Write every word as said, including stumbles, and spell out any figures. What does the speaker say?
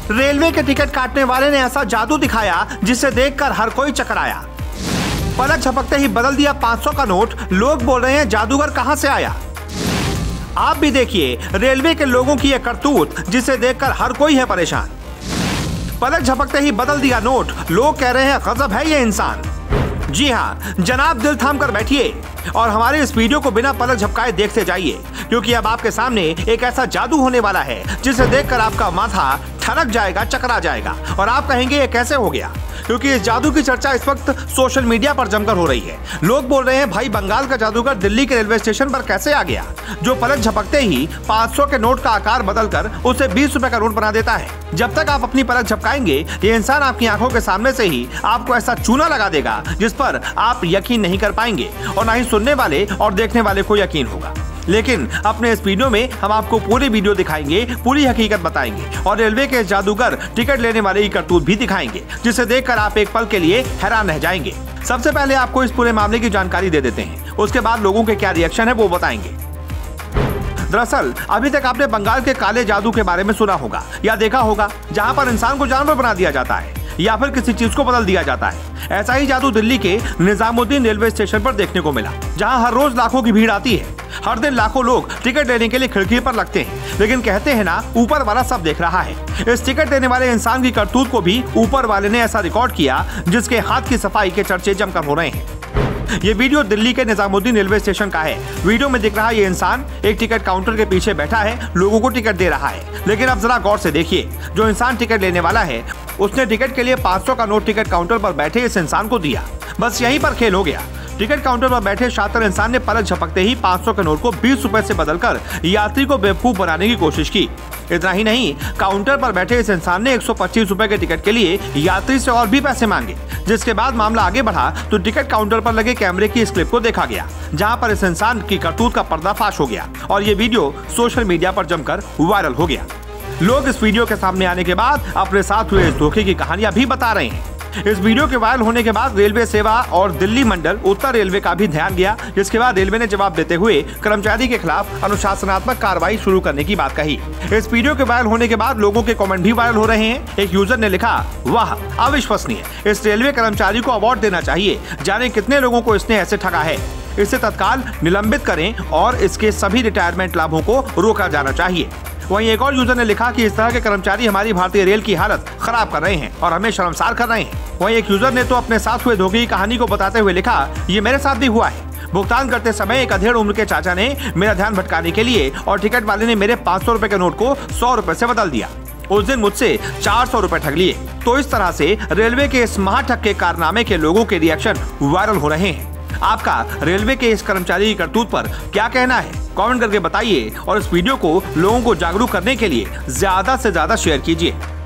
Railway के ticket काटने वाले ने ऐसा जादू दिखाया जिसे देखकर हर कोई चकराया। पलक झपकते ही बदल दिया पाँच सौ का नोट, लोग बोल रहे हैं जादूगर कहां से आया। आप भी देखिए रेलवे के लोगों की यह करतूत जिसे देखकर हर कोई है परेशान। पलक झपकते ही बदल दिया नोट, लोग कह रहे हैं गजब है ये इंसान। जी हाँ जनाब, दिल थाम कर बैठिए और हमारे इस वीडियो को बिना पलक झपकाए देखते जाइए, क्योंकि अब आपके सामने एक ऐसा जादू होने वाला है जिसे देखकर आपका माथा ठनक जाएगा, चकरा जाएगा और आप कहेंगे ये कैसे हो गया। क्योंकि इस जादू की चर्चा इस वक्त सोशल मीडिया पर जमकर हो रही है। लोग बोल रहे हैं भाई बंगाल का जादूगर दिल्ली के रेलवे स्टेशन पर कैसे आ गया, जो पलक झपकते ही पाँच सौ के नोट का आकार बदलकर उसे बीस रुपए का नोट बना देता है। जब तक आप अपनी पलक झपकाएंगे ये इंसान आपकी आंखों के सामने से ही आपको ऐसा चूना लगा देगा जिस पर आप यकीन नहीं कर पाएंगे और ना ही सुनने वाले और देखने वाले को यकीन होगा। लेकिन अपने इस वीडियो में हम आपको पूरी वीडियो दिखाएंगे, पूरी हकीकत बताएंगे और रेलवे के जादूगर टिकट लेने वाले की करतूत भी दिखाएंगे, जिसे देखकर आप एक पल के लिए हैरान रह जाएंगे। सबसे पहले आपको इस पूरे मामले की जानकारी दे देते हैं, उसके बाद लोगों के क्या रिएक्शन है वो बताएंगे। दरअसल अभी तक आपने बंगाल के काले जादू के बारे में सुना होगा या देखा होगा, जहां पर इंसान को जानवर बना दिया जाता है या फिर किसी चीज को बदल दिया जाता है। ऐसा ही जादू दिल्ली के निजामुद्दीन रेलवे स्टेशन पर देखने को मिला, जहां हर रोज लाखों की भीड़ आती है। हर दिन लाखों लोग टिकट लेने के लिए खिड़की पर लगते हैं, लेकिन कहते हैं ना ऊपर वाला सब देख रहा है। इस टिकट लेने वाले इंसान की करतूत को भी ऊपर वाले ने ऐसा रिकॉर्ड किया जिसके हाथ की सफाई के चर्चे जमकर हो रहे हैं। ये वीडियो दिल्ली के निजामुद्दीन रेलवे स्टेशन का है। वीडियो में दिख रहा ये इंसान एक टिकट काउंटर के पीछे बैठा है, लोगों को टिकट दे रहा है। लेकिन अब जरा गौर से देखिए, जो इंसान टिकट लेने वाला है उसने टिकट के लिए पाँच सौ का नोट टिकट काउंटर पर बैठे इस इंसान को दिया। बस यहीं पर खेल हो गया। टिकट काउंटर पर बैठे शातिर इंसान ने पलक झपकते ही पाँच सौ के नोट को बीस रुपए से बदलकर यात्री को बेवकूफ बनाने की कोशिश की। इतना ही नहीं, काउंटर पर बैठे इस इंसान ने एक सौ पच्चीस रुपए के टिकट के लिए यात्री से और भी पैसे मांगे। जिसके बाद मामला आगे बढ़ा तो टिकट काउंटर पर लगे कैमरे की इस क्लिप को देखा गया, जहां पर इस इंसान की करतूत का पर्दाफाश हो गया और ये वीडियो सोशल मीडिया पर जमकर वायरल हो गया। लोग इस वीडियो के सामने आने के बाद अपने साथ हुए इस धोखे की कहानियां भी बता रहे हैं। इस वीडियो के वायरल होने के बाद रेलवे सेवा और दिल्ली मंडल उत्तर रेलवे का भी ध्यान गया, जिसके बाद रेलवे ने जवाब देते हुए कर्मचारी के खिलाफ अनुशासनात्मक कार्रवाई शुरू करने की बात कही। इस वीडियो के वायरल होने के बाद लोगों के कमेंट भी वायरल हो रहे हैं। एक यूजर ने लिखा, वाह अविश्वसनीय, इस रेलवे कर्मचारी को अवार्ड देना चाहिए, जाने कितने लोगों को इसने ऐसे ठगा है। इसे तत्काल निलंबित करें और इसके सभी रिटायरमेंट लाभों को रोका जाना चाहिए। वहीं एक और यूजर ने लिखा कि इस तरह के कर्मचारी हमारी भारतीय रेल की हालत खराब कर रहे हैं और हमें शर्मसार कर रहे हैं। वहीं एक यूजर ने तो अपने साथ हुए धोखे की कहानी को बताते हुए लिखा, ये मेरे साथ भी हुआ है। भुगतान करते समय एक अधेड़ उम्र के चाचा ने मेरा ध्यान भटकाने के लिए और टिकट वाले ने मेरे पाँच सौ रुपए के नोट को सौ रुपए से बदल दिया। उस दिन मुझसे चार सौ रुपए ठग लिए। तो इस तरह से रेलवे के इस महाठग के कारनामे के लोगों के रिएक्शन वायरल हो रहे हैं। आपका रेलवे के इस कर्मचारी की करतूत पर क्या कहना है, कमेंट करके बताइए और इस वीडियो को लोगों को जागरूक करने के लिए ज्यादा से ज्यादा शेयर कीजिए।